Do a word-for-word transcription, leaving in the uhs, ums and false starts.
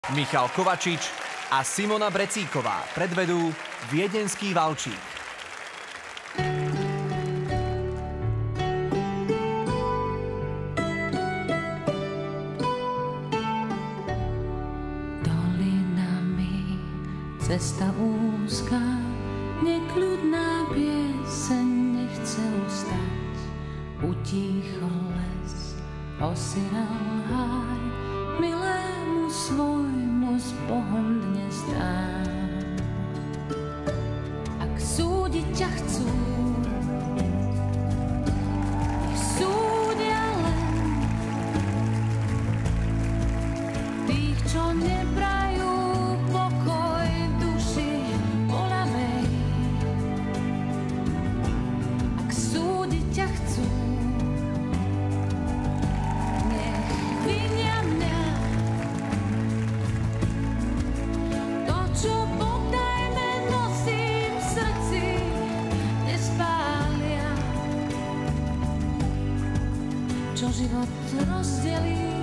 Michal Kovačič a Simona Brecíková predvedú Viedenský valčík. Dolinami cesta úzka, nekľudná pieseň nechce ustať. Utíchol les, osiral háj, milému svojmu s Bohom dnes dám. Ak súdiť ťa chcú, nech súdia len tých, čo neprajú pokoj duši bolavej. Ak súdiť ťa chcú, čo život rozdelí.